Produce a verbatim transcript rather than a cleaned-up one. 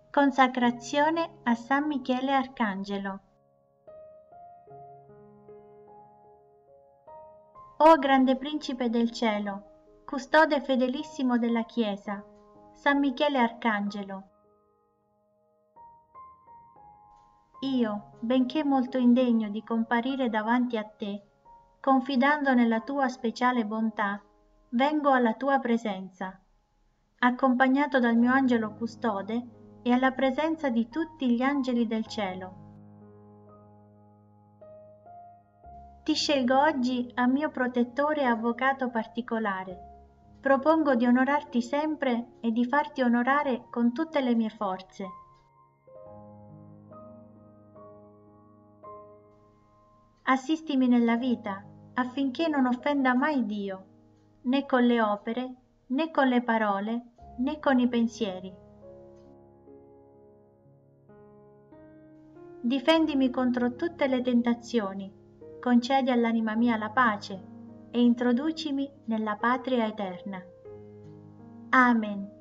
Consacrazione a San Michele Arcangelo. O grande principe del cielo, custode fedelissimo della Chiesa, San Michele Arcangelo, io, benché molto indegno di comparire davanti a te, confidando nella tua speciale bontà, vengo alla tua presenza, accompagnato dal mio angelo custode e alla presenza di tutti gli angeli del cielo. Ti scelgo oggi a mio protettore e avvocato particolare. Propongo di onorarti sempre e di farti onorare con tutte le mie forze. Assistimi nella vita, affinché non offenda mai Dio, né con le opere, né con le parole, né con i pensieri. Difendimi contro tutte le tentazioni, concedi all'anima mia la pace e introducimi nella patria eterna. Amen.